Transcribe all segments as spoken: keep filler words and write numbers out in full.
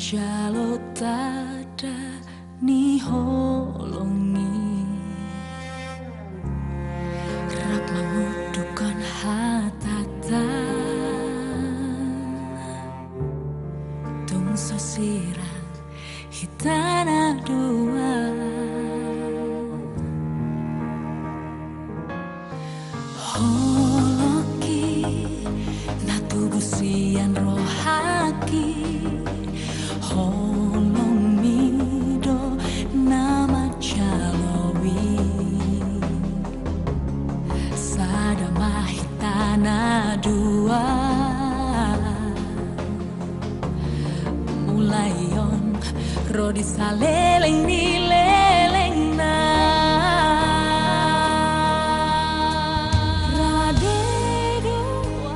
Jalo tada ni holongi Rap mengudukan hatata Tung sosirang hitana dua Holoki natubusian rohaki Holong mido nama calowi Sada mahitana dua Mulayon rodi saleleng ni leleng na Rade dua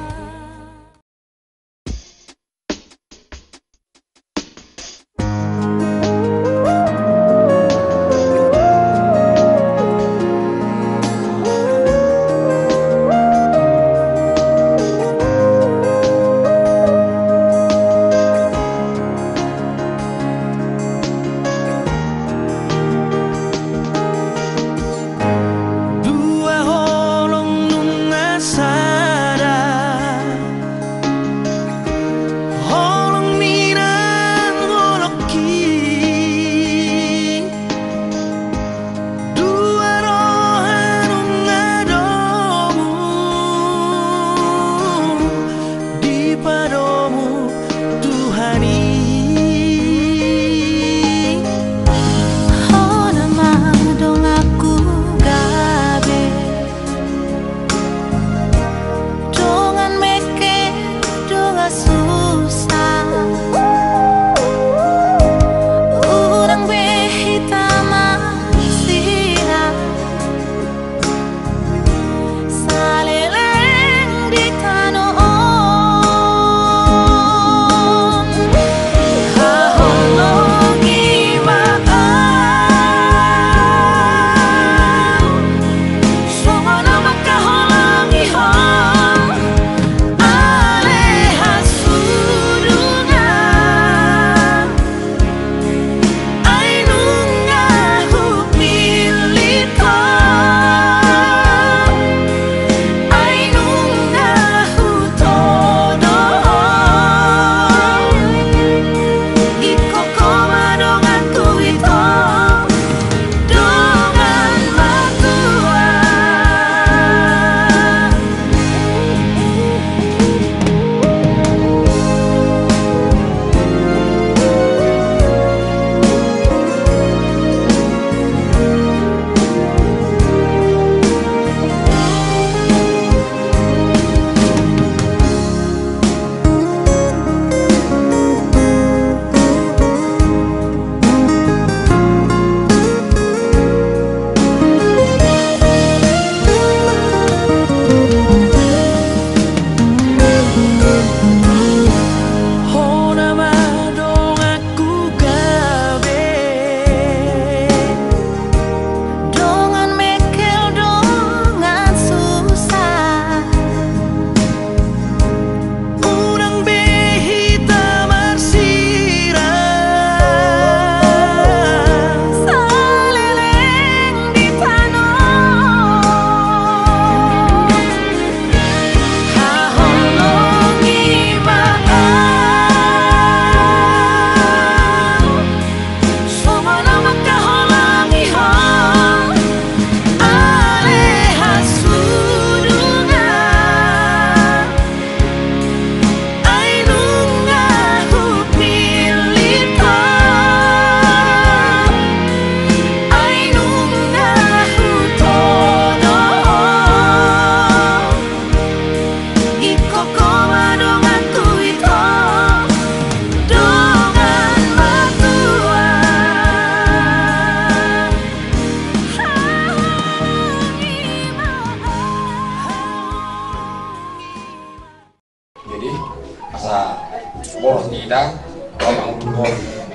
boros tidak orang dulu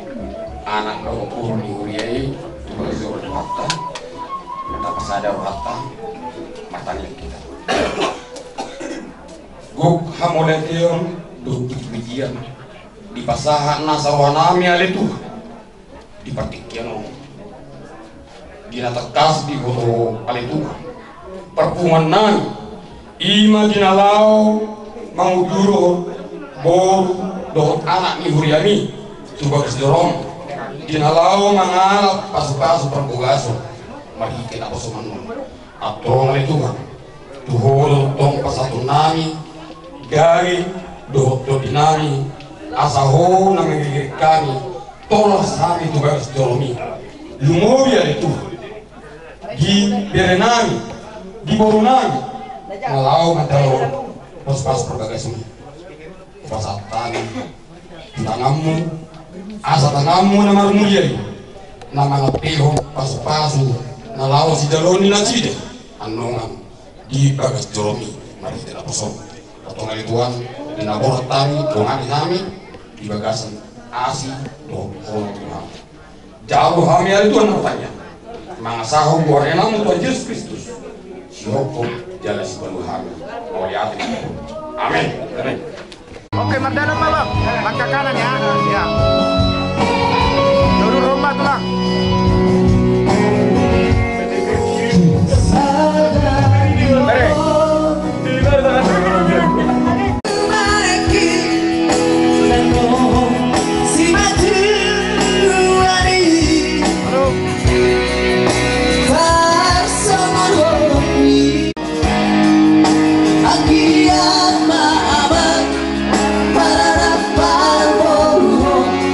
anak dulu di uriai juga zuhur hatta kita pasada hatta matanya kita guk hamoletium duk ujian di pasahan nasawanami ale Tuhan di partikiano gina tekas di foto ale Tuhan perpungan nami ima ginalao manguduro boru dohot anak ni huriami coba kesedorong ginalao mangalap pasu-pasu perbugaso marikin apa sumanun atong ale Tuhan tuholo tong pasatu nami gari dohot do dinami asaho na mengigir kami tolong sami tugas dolomi lumobi ale Tuhan di berenami di borunami ngalau matalo pas-pas perbagai sumi pasatani tangamu asa tangamu na marumuyai na mga piho pasu-pasu ngalau si daloni na side anongan di bagas dolomi mari tidak poso atong ali Tuhan dinabuhat tami tungani nami di bagasan asi do kono Tuhan jauh kami ali Tuhan bertanya mangasahu gorenamu Tuhan Yesus Kristus sioko jala si baluhan mau liatin amin amin. Oke, mendalam bang, langkah kanan ya, ya. Dorong romba tuh bang. Para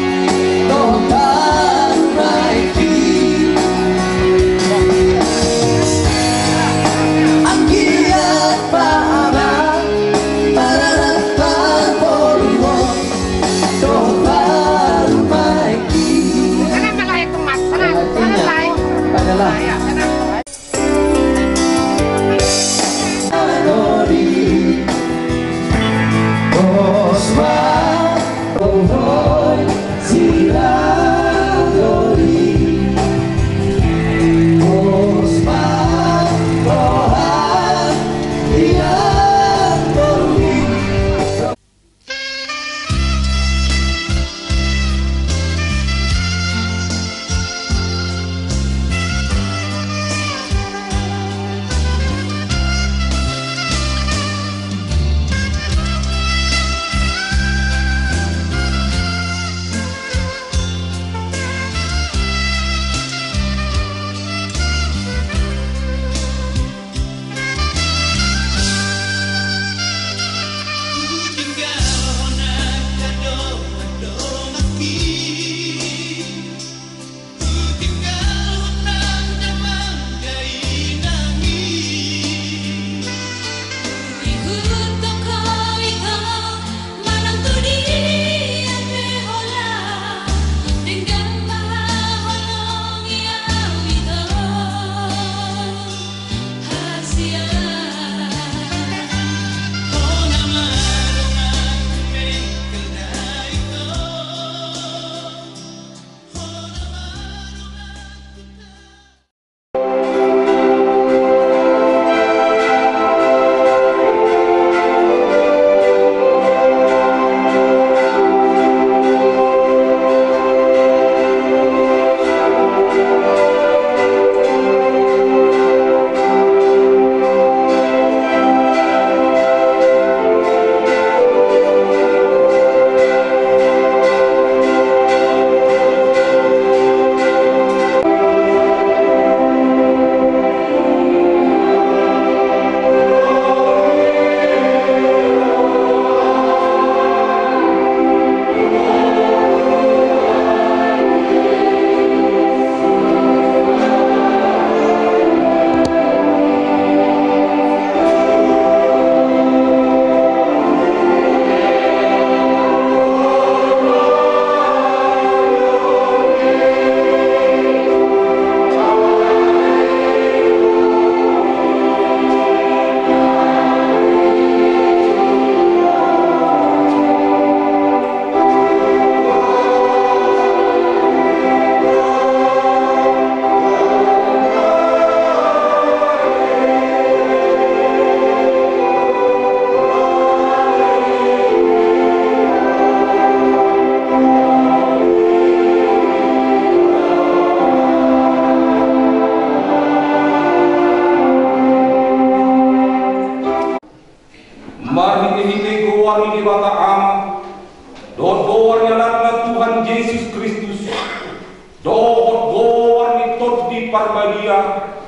Alangite goar ni Dewata Ama, dohot goar ni anakna Tuhan Yesus Kristus, dohot goar ni tot di parbadia.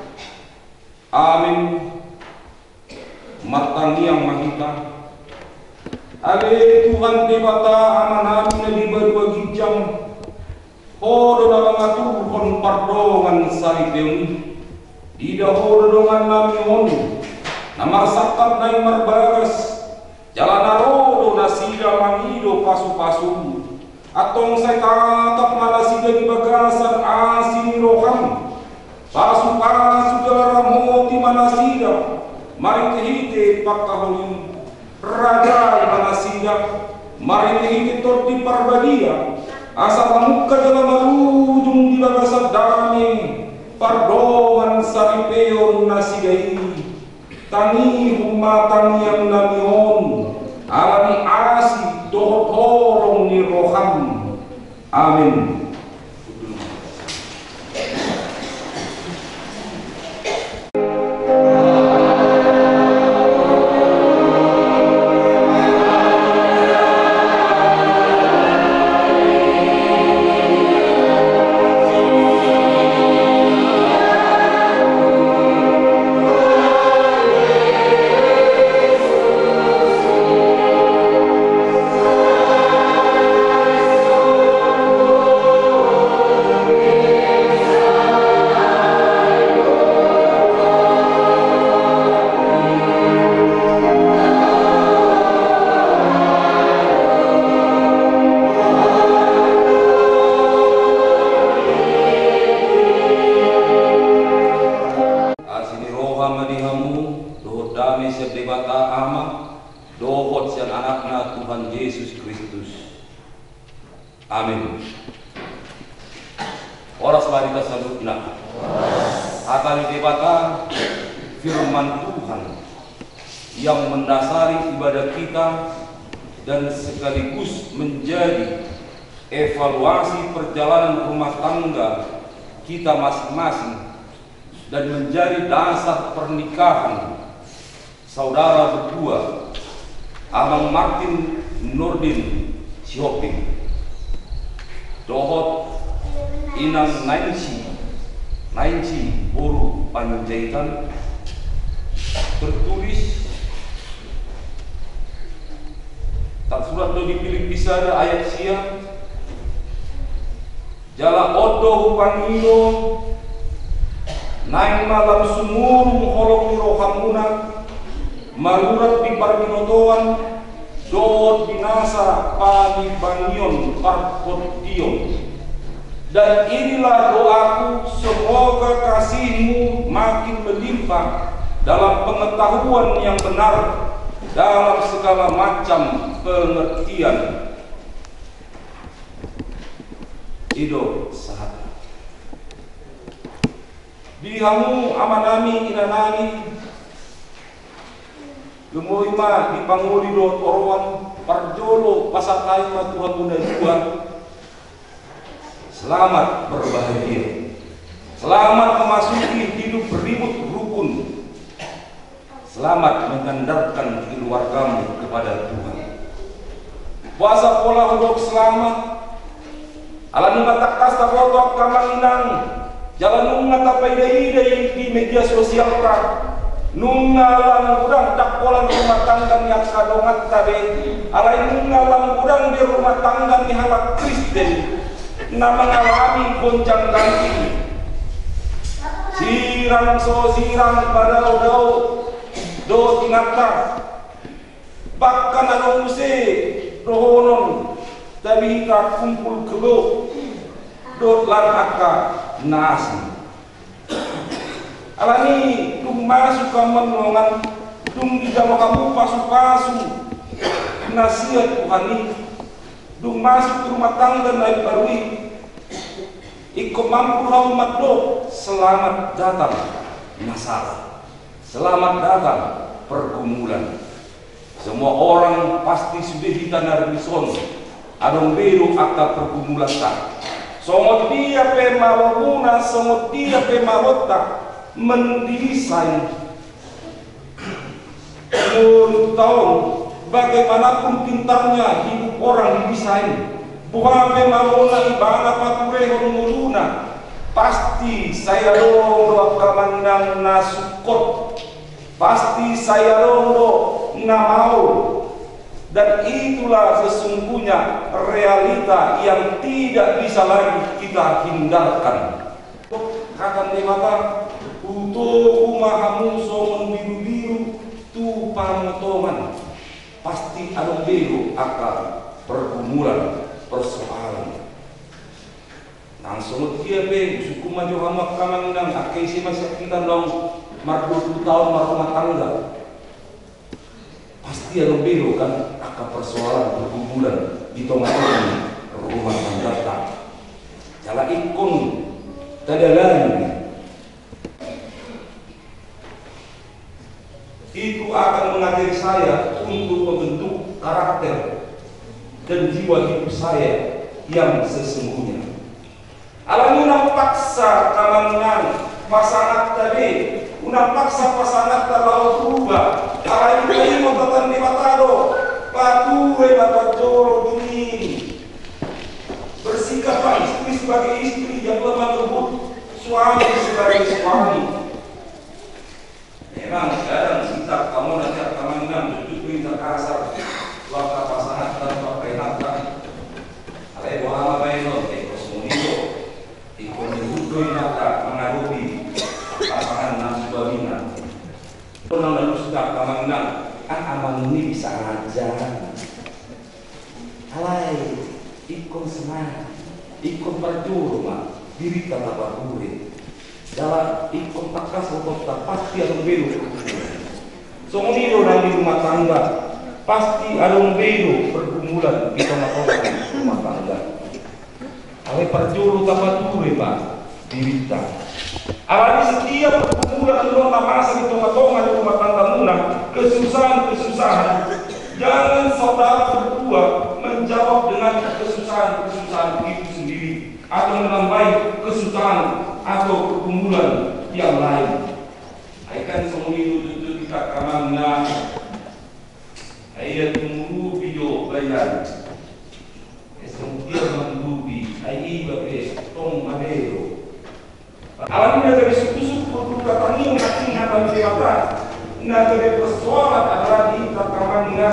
Amin. Matang yang mahita. Ale Tuhan Dewata Ama nami na lima dua gijang. Hodo na mangatur kon pardongan sari peuni. Dida hodo dongan nami honu. Namarsakat na marbagas. Jalan narodo nasida mangido pasu-pasu. Atong say tatap malasida di bagasan asin roham. Pasu-pasu dalamoti manasida. Mari tehite pakahulin. Ragai manasida. Mari tehite tot di parbadia. Asa pamuka dalam marujung di bagasan dami. Pardongan saripeon nasidai. Tani humatang yang namion alami asi dohot horong ni roham. Amin. Amin. Oras mari kita salutna. Akan dibata firman Tuhan yang mendasari ibadah kita dan sekaligus menjadi evaluasi perjalanan rumah tangga kita masing-masing dan menjadi dasar pernikahan saudara berdua Amang Martin Nurdin Sihopping dohot inang Nancy Nancy Boru Panjaitan tertulis tak surat do dipilih bisa ada ayat sia jala odo hupanino naing malam sumurung holong rohamuna marurat di parminotoan dot binasa pani bangion parkotion. Dan inilah doaku, semoga kasihmu makin melimpah dalam pengetahuan yang benar dalam segala macam pengertian. Ido sahabat bihamu amanami inanani gemoima dipanguli dot orwan parjolo pasatay na Tuhan muna dua. Selamat berbahagia, selamat memasuki hidup beribut rukun, selamat mengandarkan keluargamu kepada Tuhan. Puasa pola hudok selamat alam mata kasta foto kamalinang jalan nunga tapai di media sosial ka nunga lang udang dakpolan rumah tangga yang kadongat tabe alai nunga lang udang di rumah tangga ni halak Kristen na mengalami goncang ganti sirang so sirang pada daw do tingata bahkan ano use rohonon tabi ka kumpul kelo dot lan aka nasi alani tung masuk ke menolongan tung di dalam kamu pasu-pasu nasihat Tuhan ini dung masuk ke rumah tangga naik barui ikut mampu umat do selamat datang masalah, selamat datang pergumulan. Semua orang pasti sudah ditanar bison adong beru akal pergumulan tak somot dia pe mawaguna somot dia pe mawota mendesain menurut tahun bagaimanapun pintarnya hidup orang didesain, buhape malona ibana paturehon muluna, pasti saya londo akamandang nasukot, pasti saya londo namau. Dan itulah sesungguhnya realita yang tidak bisa lagi kita hindarkan. Akan demata utuh mahamuso biru-biru tu pamotongan, pasti ada belu akan pergumulan persoalan. Langsung dia be suku maju hamak kamandang akai si masih kita dong mar dua puluh tahun mar rumah tangga. Pasti ada belu kan akan persoalan pergumulan di tengah rumah tangga. Jala ikun tadalan itu akan mengajari saya untuk membentuk karakter dan jiwa hidup saya yang sesungguhnya. Alamuna paksa kamangan pasangan tadi, una paksa pasangan terlalu berubah. Alai ini membatan di matado, patuwe batadoro dingin. Bersikaplah istri sebagai istri yang lemah lembut, suami sebagai suami. Memang kadang sikap kamu nanti akan menang tujuh terkasar, waktu pasangan tanpa peringatan. Alai bohama baino, ekos munito, ikon duduk mata mengadupi pasangan nafsu babina. Orang lalu sudah kamandang, kan aman ini bisa aja. Alai, ikon semangat, ikon perjuru mah, diri kata bakure. Dalam ikon takas kota pasti ada belu. Somunido di rumah tangga, pasti ada belu pergumulan di tengah-tengah rumah tangga. Alai perjuru tabature pak, dirita. Alami setiap pergumulan dalam masa di tengah-tengah di rumah tangga muna, kesusahan-kesusahan. Jangan saudara berdua menjawab dengan kesusahan-kesusahan itu sendiri atau menambah kesusahan atau pergumulan yang lain. Aikan semuanya itu kita kamangna. Ayat tunggu video bayar. Esungguh mendubi. Ayat babe tong madero. Alam ini dari suku-suku berbuka tani hati hati siapa? Nah dari persoalan adalah di kamangna.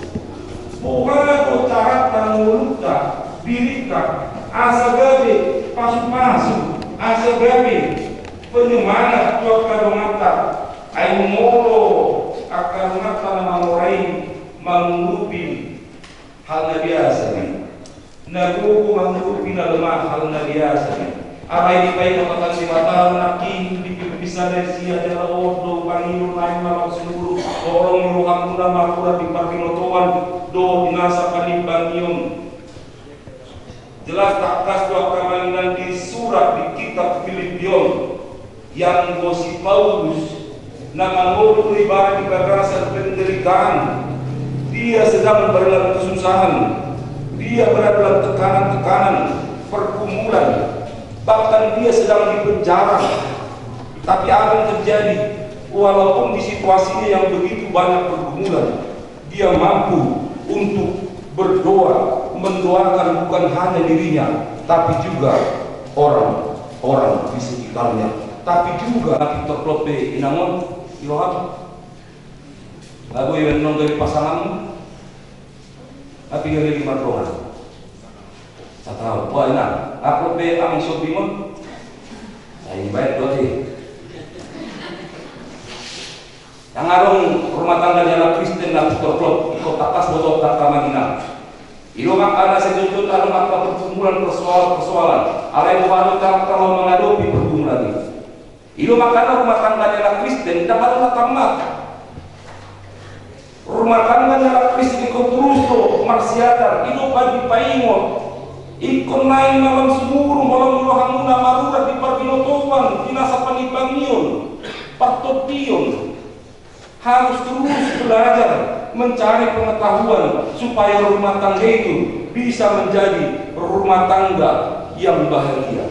Bukan cara tanguluta birika asa gabe pasuk-pasuk asa gabe penyemangat tuak kadongata ay molo akadongata na manguray mangurupi hal na biasa ni nagugo mangurupi na lemah hal na biasa ni aray di pay kapatan si mata nakin di bisa dari siya dela ordo pangilun lain malang seluruh orang iruhang muna makura di parpinotoan do dinasa panimbangion. Jelas takas doa kamalingan di surat di kitab Filipion yang gosi Paulus nama ngurut ibarat di kekerasan penderitaan. Dia sedang berada dalam kesusahan, dia berada dalam tekanan-tekanan, pergumulan, bahkan dia sedang dipenjara. Tapi apa yang terjadi? Walaupun di situasinya yang begitu banyak pergumulan, dia mampu untuk berdoa, mendoakan bukan hanya dirinya, tapi juga orang-orang di sekitarnya, tapi juga Victor Klope inangon ilohap lagu yang non dari pasangan tapi gak lima doang saya tahu, wah enak aku be aming sobimon saya ini baik doa sih yang arong rumah tangga jalan Kristen dan Victor Klope ikut takas botol tak kamangina ilumak anak sejujur alung apa pergumulan persoalan-persoalan alai bukan kalau menghadapi pergumulan ini ilumak anak rumah tangga jalan Kristen dapat tamat rumah tangga jalan Kristen ikut terus tuh marsiadar itu pagi paingon ikut naik malam semuruh malam ilohamuna marurat di parbinotowan dinasa panibangion partopion harus terus belajar mencari pengetahuan supaya rumah tangga itu bisa menjadi rumah tangga yang bahagia.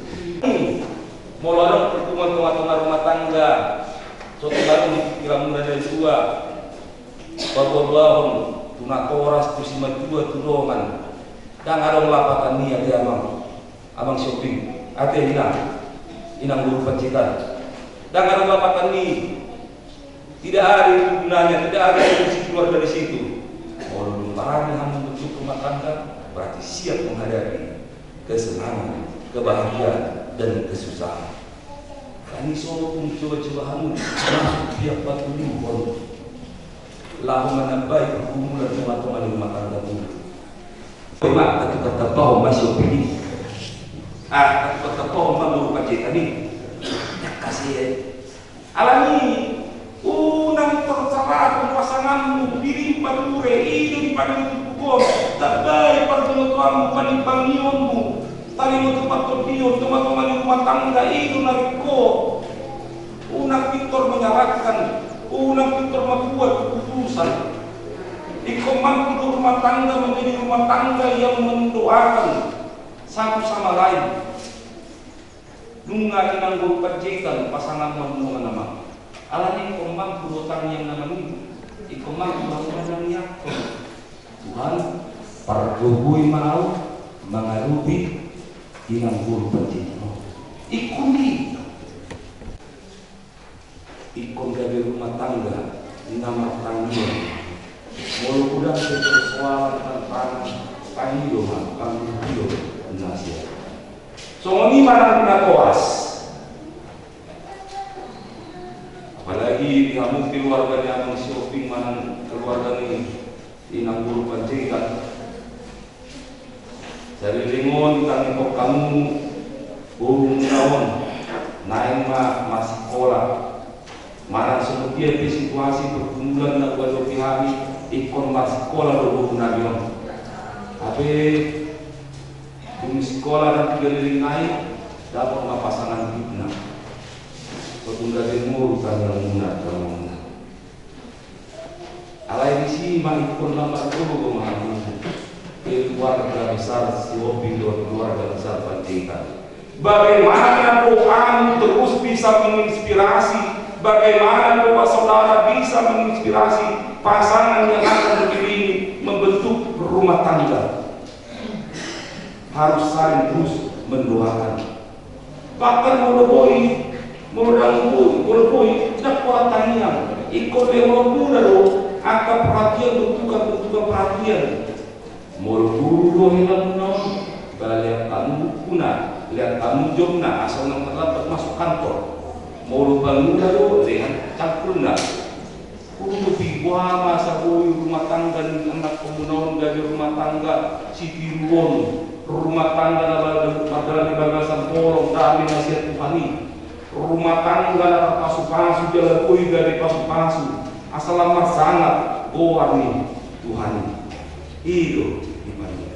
Mulai pertemuan tengah-tengah rumah tangga, suatu baru kira muda dari dua. Pagwabahon, tunatoras, tu si majua, tulungan. Dan ada melapatan niat ya abang, abang shopping. Ate inang, inang guru pancitan. Dan ada melapatan ni, tidak ada itu gunanya, tidak ada yang keluar dari situ. Kalau belum parahnya hanya bentuk rumah tangga, berarti siap menghadapi kesenangan, kebahagiaan, dan kesusahan. Kami solo pun coba-coba hamu, masuk tiap batu limpon. Lalu menambai pergumulan teman-teman di rumah tangga itu. Memang kata-kata bau masih opini. Ah, kata-kata bau memang berupa cerita ni. Ya kasih ya. Alami, unang terserah pasanganmu diri padure itu di padang pukul. Tadai pertemuanmu panipang nionmu. Tali mo tempat terdiam, teman-teman di rumah tangga itu nariko. Unang Victor menyarankan, unang Victor membuat keputusan. Iko mampu rumah tangga menjadi rumah tangga yang mendoakan satu sama lain. Nunga inang berpajekan pasangan menungan nama. Alani iko mampu utang yang nama ini. Iko mampu bangunan yang Tuhan, pergubui mau mengarubi inang guru pajekan. Ikundi. Ikon dari rumah tangga nama tanggian. Mulu udah persoalan tentang panggil mah panggil nasihat. So ini mana kita koas. Apalagi di kamu keluarganya abang shopping mana keluarga ini inang guru pancekan. Dari lingon kami kok kamu burung naon naik mah masih sekolah. Marah seperti di situasi pergumulan dan buat pihak ikon mas sekolah dulu nabion. Tapi di sekolah dan tiga liling naik dapat nggak pasangan hidna. Petunggal ilmu bukan yang munah kalau munah. Alai di sini mah ikon lambat dulu memahami keluarga besar si Obi dan keluarga besar Panjaitan. Bagaimana doamu terus bisa menginspirasi? Bagaimana doa saudara bisa menginspirasi pasangan yang akan berdiri membentuk rumah tangga? Harus saling terus mendoakan. Bahkan mulai mulai mulai tidak kuatannya. Ikut yang muda loh, akan perhatian bentukan-bentukan perhatian. Mulai dulu hilang non, balik kamu kuna, lihat kamu jomna asal yang terlambat masuk kantor. Mulu bangun lalu lihat campurna. Untuk biwa masa boy rumah tangga anak komunon dari rumah tangga si Tiruon rumah tangga adalah di bagasan polong kami nasihat Tuhani. Rumah tangga adalah pasu-pasu jalan boy dari pasu-pasu asal lamar sangat gowarni Tuhani. Itu ibadah.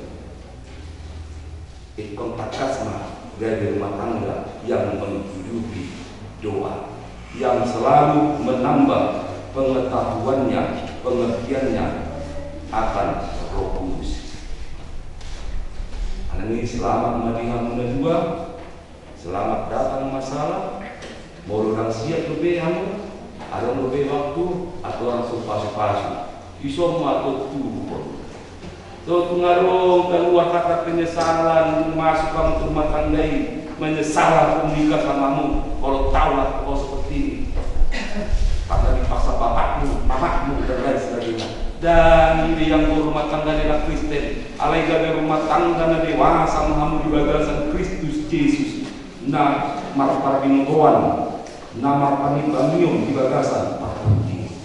Ikon takasma dari rumah tangga yang menghidupi doa yang selalu menambah pengetahuannya, pengertiannya akan Roh Kudus. Karena ini selamat melihat dua, selamat datang masalah, mau orang siap lebih kamu, ada lebih waktu atau orang supa-supasu, isoma atau tuh. So tungarong keluar kata penyesalan masuk kamu rumah tangga ini. Menyesal menikah samamu kalau tahulah kau seperti ini karena dipaksa bapakmu, mamamu dan lain sebagainya. Dan ini yang berumah tangga adalah Kristen. Alega dari rumah tangga na dewasa mahamu di bagasan Kristus Yesus. Nah, marpar binuntuan, nama panibamium di bagasan Pakuti.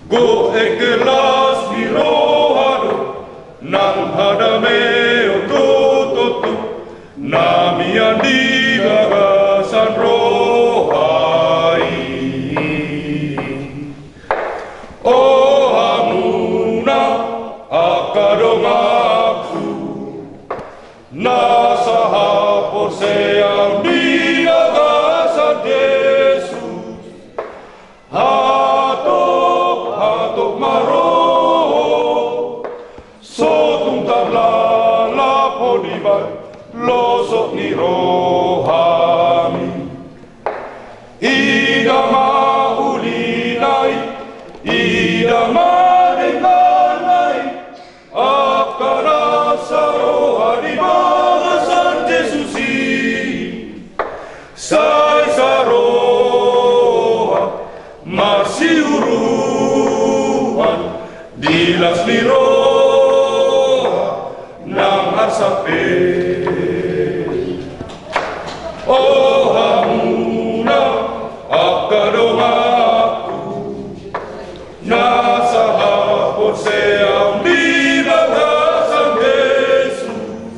Go ekelas di rohado nang hadame otototo nami andi bagasan rohai. Oh hamuna akadong aku nasaha poseyang di bagasan Yesus. Hatok hatok maro sotung tablala podibai losok ni rohami. Idama ulinai idama denganai akara saroha di bagasan Yesusi. Sai saroha masih uruan dilas ni roha nang asape. Oh hamuna akadong aku nasaha poseyang di bagasan Yesus.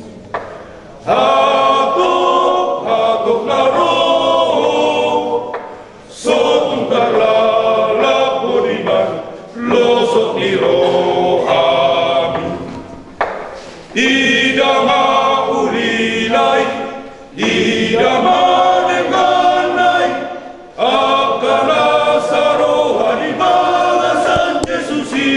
Hatok hatok na roho sotung tarlala podiban losok ni rohami. Idama urilai idama denganai akala saroha di bagasan Yesusi.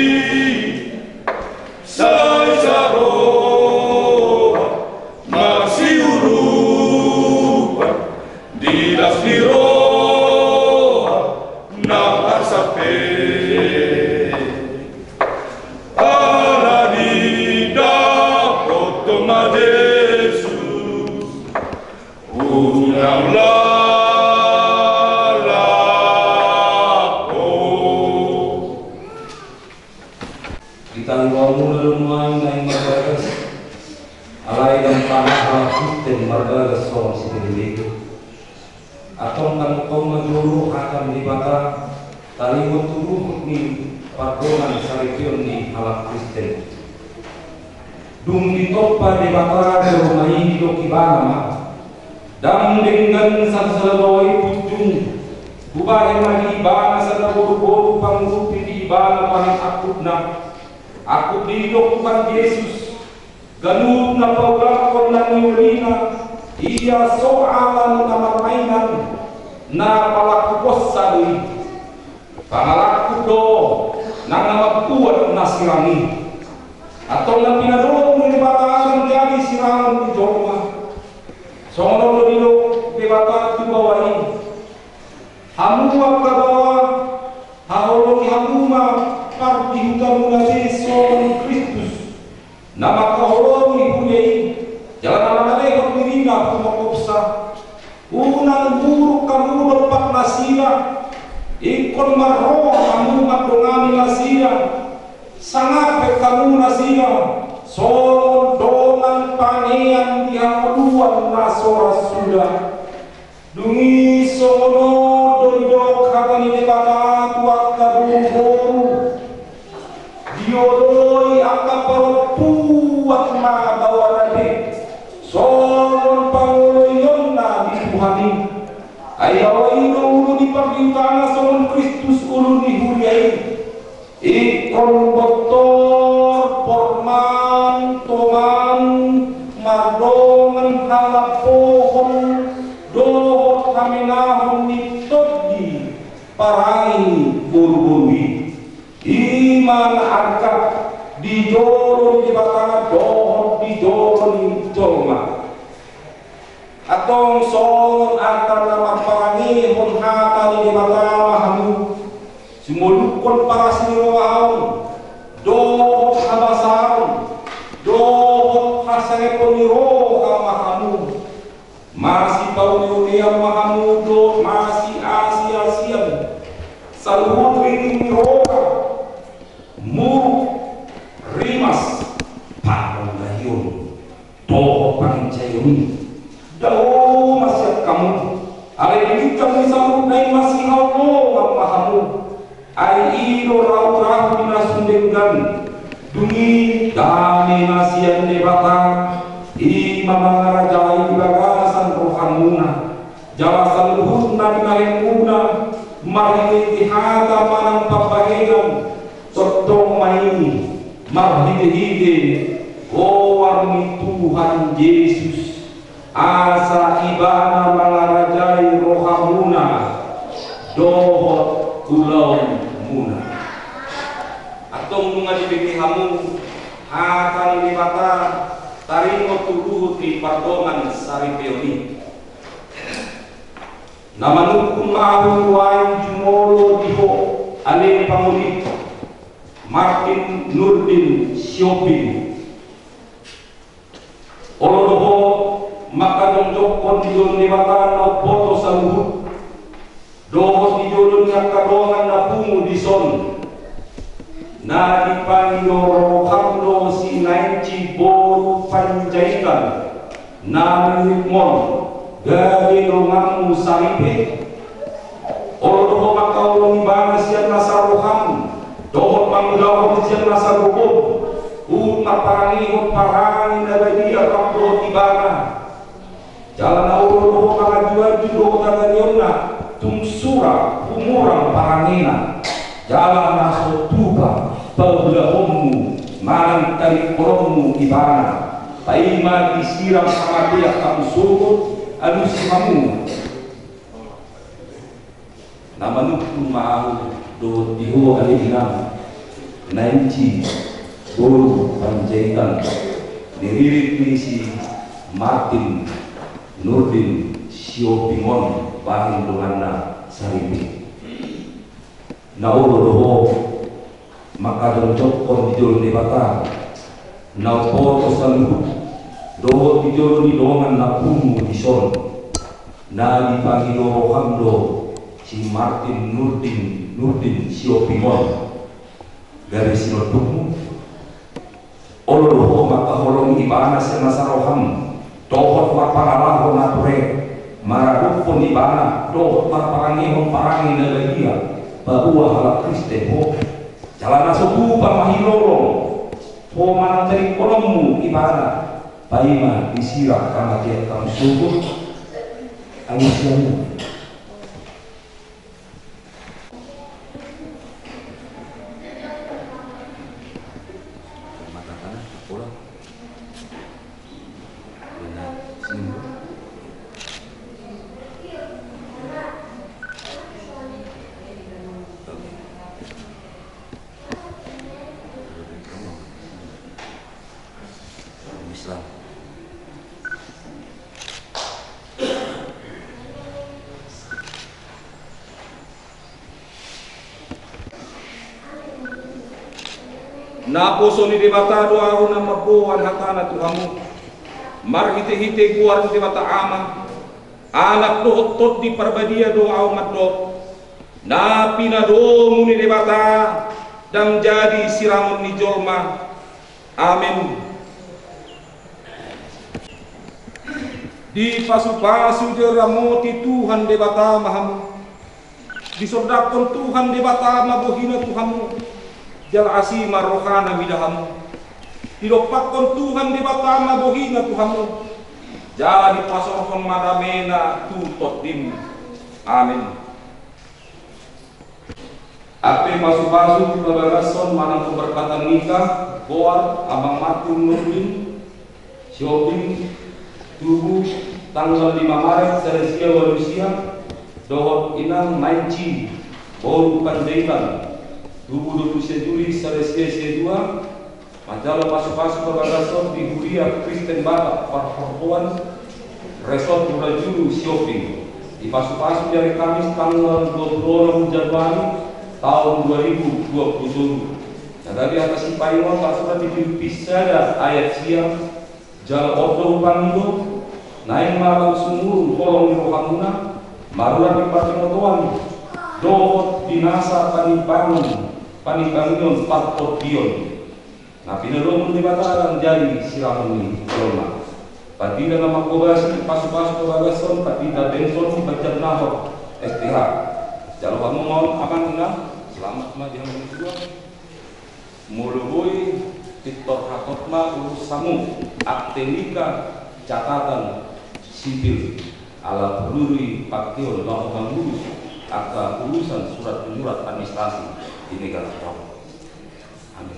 Sai saroha masih uruan dilas di roha nang asape. Aladida protoma Yesus unang lalako. Ditanggung lelumuan naing margagas alay dan tanah halakuten margagas soang sinilito atong kan kau menjuru akan dibata talimut tubuh ni patungan sarikion ni halak Kristen dung ditopa dibata di rumah ini doki bana dam dengan sasalawai pujung bubahe magi bana sa boru-boru pangrupi di bana paling akut na akut di dokupan Yesus ganun na paulakon na niulina iya soalan na marmainan na palakupos sa lui pangalaku do nang namagkuat na sirami atong na pinadulong ni batasan jadi sirangan di Joma songono dilo di batat di bawain hamuma kabawa haholong hamuma parti utamuna Yesus Kristus nama kaholong ibunyai jalan alamale mirina kumakopsa unang buruk kamu lepak nasira ikon marroh kamu madongani nasira sangat kamu nasira solo dongan panean dihaluan nasora sudah dungi sono dondok hatani debata tuak kaburu diodoi angka perempuan ma bawarane soron pangoyon na dibuhani ayaw ino ulu di pagintana soron Kristus ulu di huriay ikon doktor porman toman mardongan halapohon dohot kaminahon nitot di parangi buru-burui iman arka di joro di batang dohot di joro di jolma atong son antar nama parangi hon hata di batang mahamu sumulukon para siniwaon dohot habasaron dohot hasangepon niro mahamu masih pauniunia mahamu do masih asia-asian saluhut rini niroka muruk rimas pakon lahiyon toho pancayon daw masyad kamu alay kita misal ay masih hawlo ang mahamu ay ilo raw kami ihata manang papahegan sotong maini marhide-hide warni Tuhan Yesus asa ibana mangarajai rohamuna dohot kulaun muna atong nunga dibiki hamu akan libata taringo tuluhut di pardongan sari peoni namanukun ahu wain jumolo diho ane pamuli Martin Nurdin Sioping olodoho makadong jokon dijon libata no poto saluhut dohot dijon ngakadongan na pungu dison na ipangino hamdo si nainci boru panjaikan na ritmon gade rongamu saripe olodoho makaulo ibana siya nasaroham dohot mangudahot siya nasarohom un maparangihot parangin na gadiya kapdo ibana jalan olodoho mangajuan judo taganyon na tungsura umurang parangina jalan naso tuba pabelahommu marang tarik korongmu ibana paima disiram sama dia kamu surut alus kamu nama nukun mau do diho alinam nainci boru panjaitan diririt misi Martin Nurdin Siopingon bahin donganna saribi na olo doho maka don jokon dijol ni bata na poto saluhut doho dijol ni dongan na pumu dison na dipangino rohamdo si Martin Nurdin Nurdin Siopingon garis notumu olo doho maka holong ibana senasa roham dohot maparalaho na pure maradupon ibana dohot maparangihon parangi na lagia bahwa halak Kristen ho jalan asuku pamahilorong ho manatari kolommu ibana paima disirah karena dia kamu subur angisiamu naposo ni debata doa na mabuhan hatana Tuhamu mar hite-hite guar ni debata ama anak dohot tot di parbadia doa umat do na pinadomu ni debata dan jadi siramun ni jolma amin di pasu-pasu jeramoti Tuhan debata mahamu disodakon Tuhan debata mabuhina Tuhamu jal asima rohana midahamu didopakon Tuhan di batama bohina Tuhamu jadi pasorhon madamena tutot dim amin ape pasu-pasu babarason manang keberkatan nikah boar abang Martin Nurdin Sioping tubuh tanggal lima Maret Seresia Walusia dohot inang mainci boru panjaitan tubuh dua puluh Juli Seresia dua majalah pasu-pasu babarason di Huria Kristen Batak Parhoan Resort Murajulu Sioping di pasu-pasu dari Kamis tanggal dua puluh enam Januari tahun dua ribu dua puluh tujuh. Nah dari atas Paimon pasukan dipisada ayat siang jal odo pangido naik malang sumur kolong rohamuna marulah di patimotoan dohot binasa panipangun panipangun patpot pion. Nah pinelom di bataran jadi siramuni koloma. Patida nama kobasi pasu-pasu kobagason patida benson baca nahor S T H. Kalau kamu mau aman enggak? Selamat mah di hamil kedua. Mulubui Tiktor Hakotma urusamu aktenika catatan sipil ala peluri paktion bahwa bangurus akan urusan surat menyurat administrasi di negara Jawa. Amin.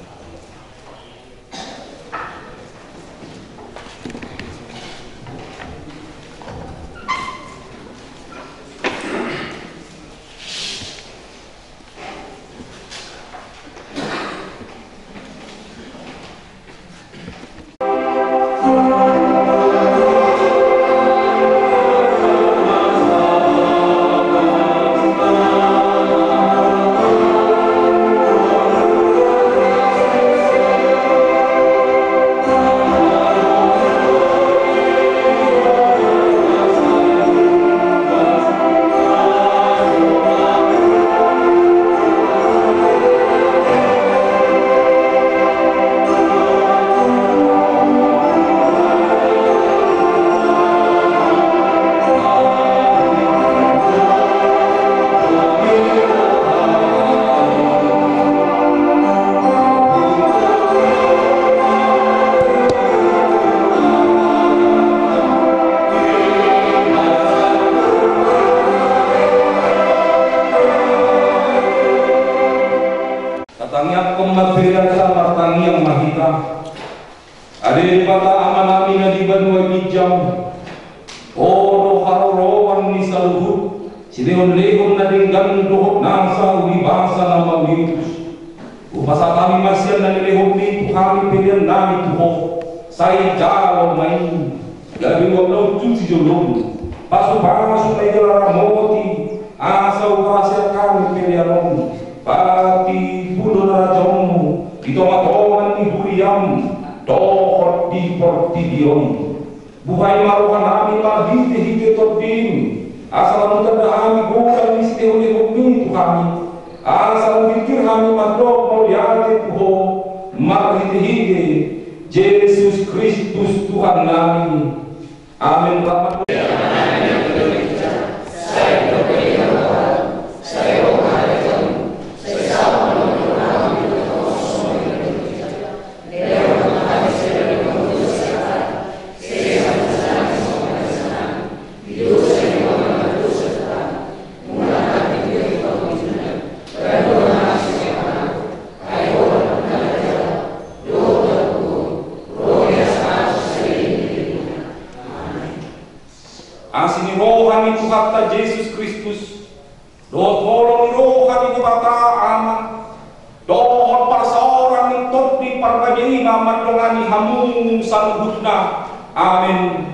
Katangnya kematerian sama tangi yang mahita. Ada di kata aman amina di banua bijam. Oro harorowan ni saluhut. Sideon legon na dinggan dohot nasa uli bangsa nama wius. Upasa kami masih na nilehok ni kami pilihan nami tuho. Saya jauh main. Gabi wablau cuci jolong. Pasu bangsa na ijalara moti. Asa upasa kami pilihan pati budo rajamu itu matoman ni huriam tohot di portidion buhay maruhan nami lagi hige todin asal mutada kami bukan mesti oleh bumi itu kami asal pikir kami madok mau lihat ho marhite hige Yesus Kristus Tuhan kami. Amin. Asini rohani Tuhan Yesus Kristus doh tolong rohani bata aman doh parsaoran yang top di parbajeina madongani hamung saluhutna. Amin.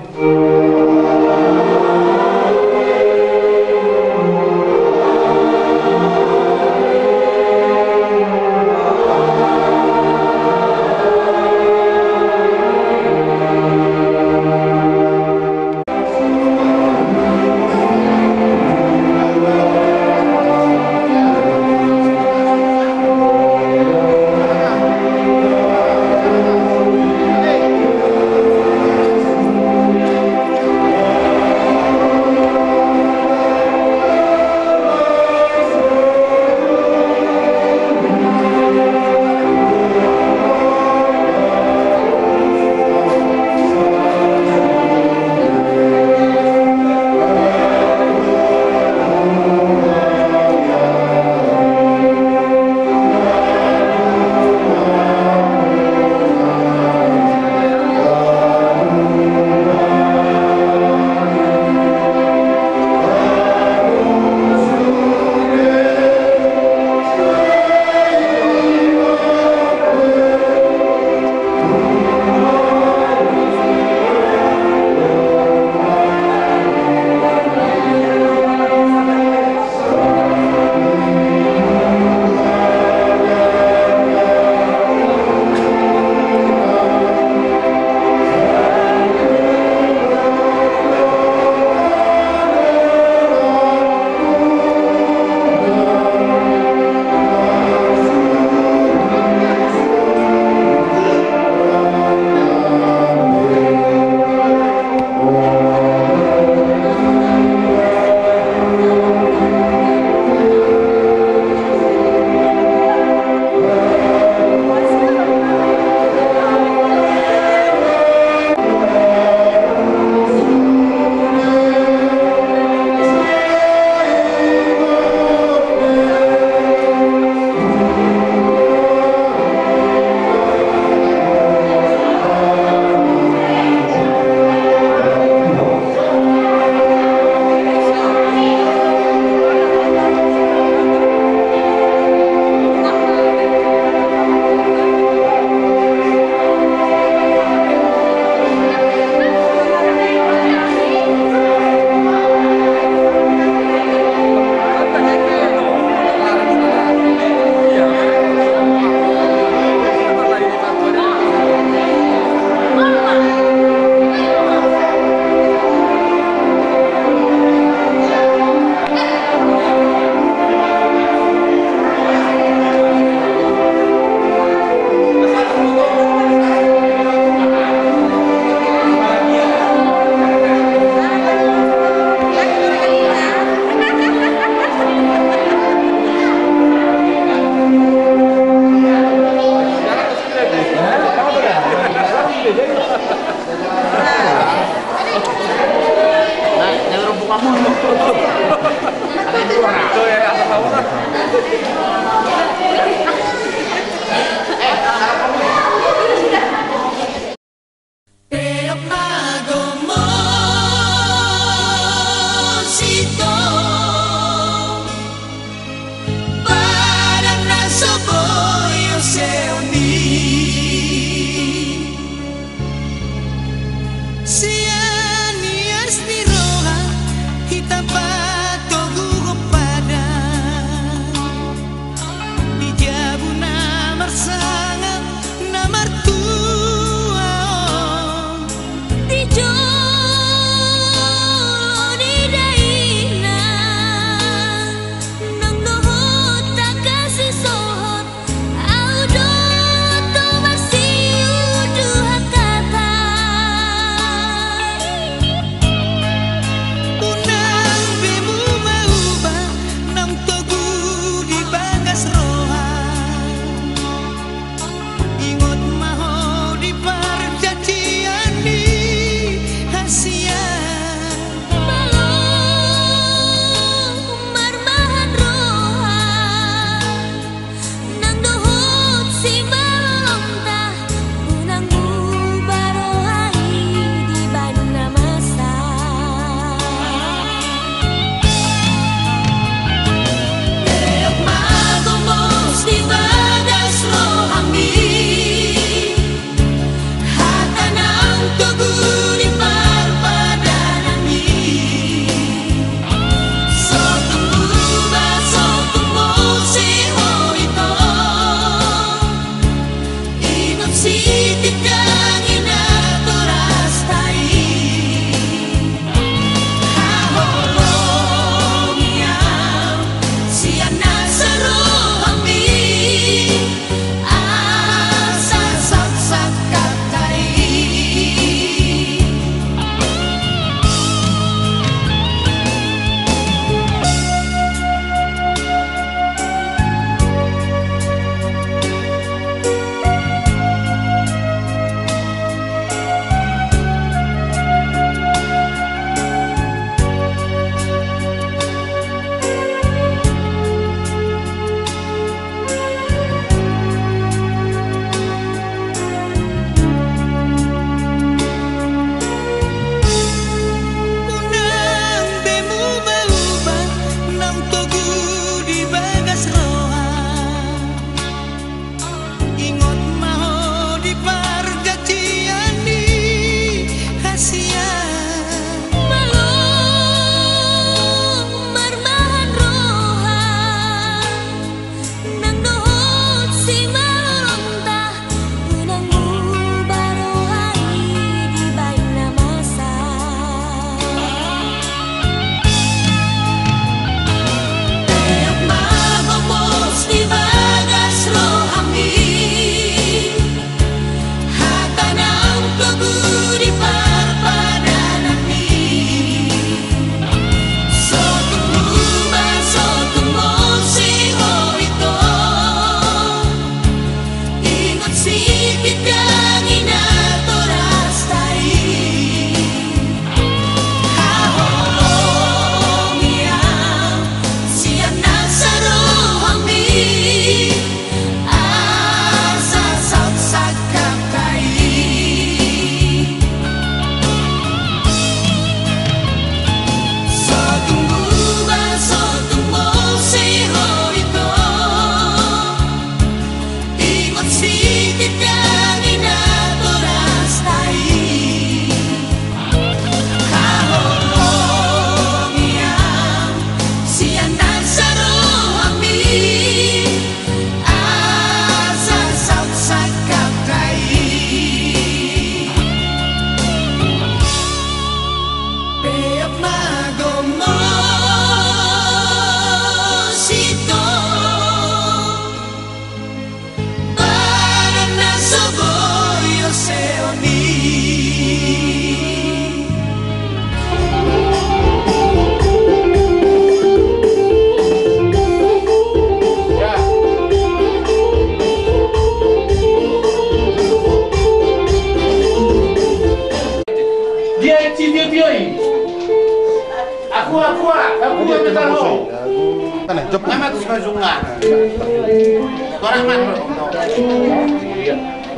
mazungan. Orang man. Iya.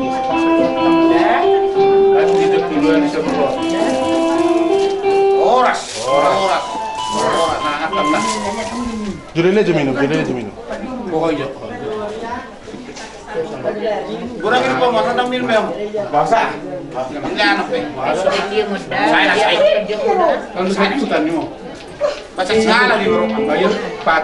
Kan hidup duluan di sebelah. Oras, oras, oras. Nah, apa? Jurele aja minum, jurele aja minum. Pokoknya. Kurang ini kok masa nang minum yang basa. Ini anak deh. Saya nak saya. Kalau saya suka nih mau. Baca segala di bawah bayar empat.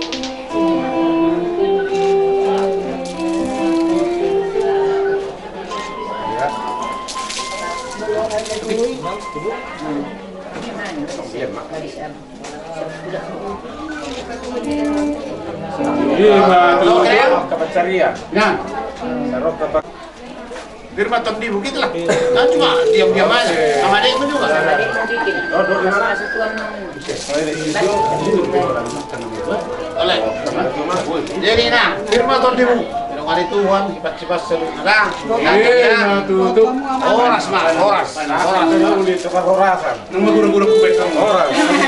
Iya, tuh kapan cari ya? Nah, Firman Tom di bukit lah. Kan cuma diam-diam aja. Sama adek pun juga. Oleh. Jadi nah, Firman Tom di bukit. Tidak ada Tuhan, sifat-sifat seluruh nah. Iya, tuh tuh. Oras mah, oras. Oras. Di tempat orasan. Nama guru-guru kebaikan orang.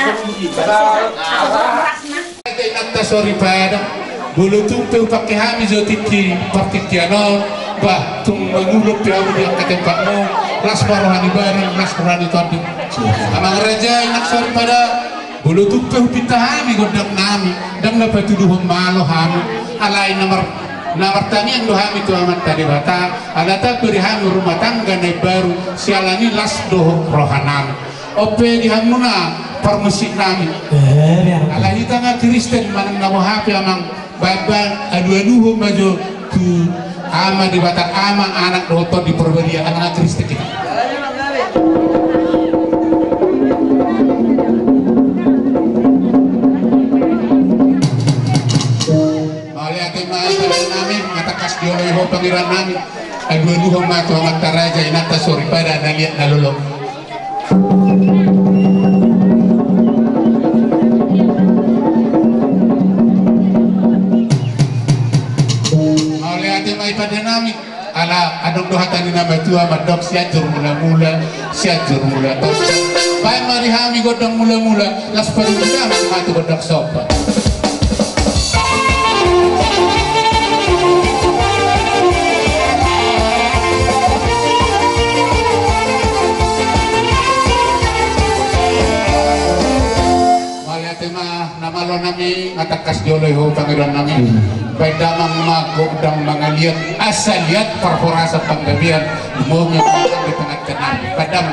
Nanta sorry pada bulu tumpe pakai hami zotiki partikiano bah tung menguluk piawu di angkat tempatmu ras rohani bareng ras rohani tadi amang raja nak sorry pada bulu tumpe pita hami godang nami dan dapat tuduh malo hami alai nomor nomor tani yang dohami tu amat tadi bata ada tak beri hami rumah tangga naik baru sialani las doh rohanam ope di hamuna permusik nami ala kita nggak Kristen mana nggak mau hapi amang baban adu-adu maju tu ama di batak ama anak doto di perbedaan anak Kristen kita oleh tema nami ngatakas dioleh ho pangeran nami adu-adu maju amat taraja inata sori pada dan lihat nalolo pada nami ala adong dohatan ni nama tua madok siajur mula-mula siajur mula tos pai mari hami godong mula-mula las perundang matu godok sopa nama lo nami ngatakas dioleh ho pangeran nami bedamang magok dan mangalian asal lihat perforasa panggabian mau nyatakan di tengah kenal padam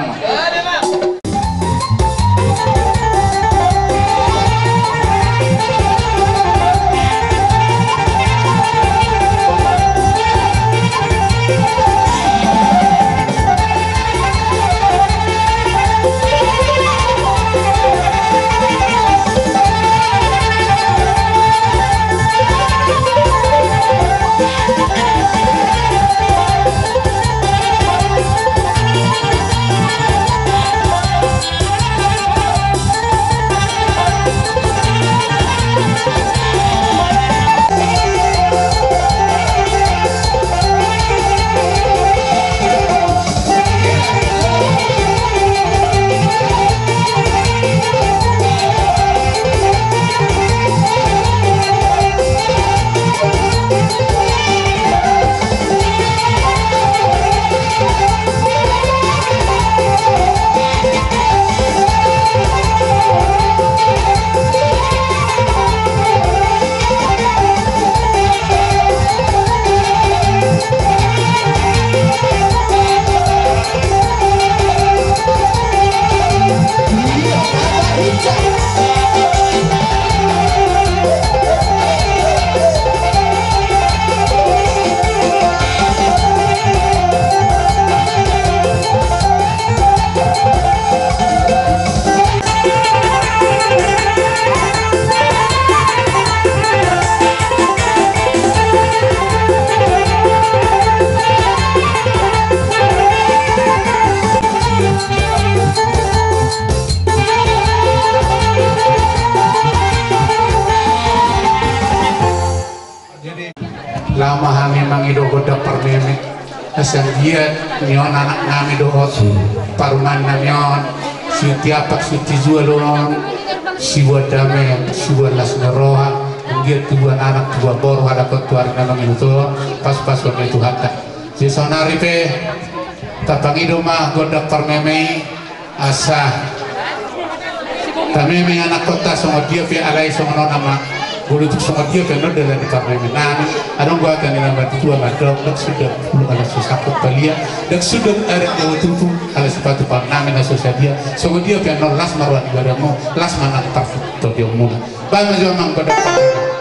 lama hami mangido goda permeme asal dia nyon anak nami dohot paruman namion si tiapak si tijualon si wadame si walas naroha dia dua anak dua bor ada ketuar nama itu pas-pas waktu itu hatta si sonari pe tapang idoma gondok permemei asa tameme anak kota sama dia pe alai sama nama bulu tu sama dia pe no dalam permemei nani adong gua kan dalam batu tua madok dak sudah belum ada susakut balia dak sudah ada jauh tutu ala sepatu pan nami na sosial dia sama dia pe no las marwan ibadamu las manak tafut to dia muna ba ma jo mang gondok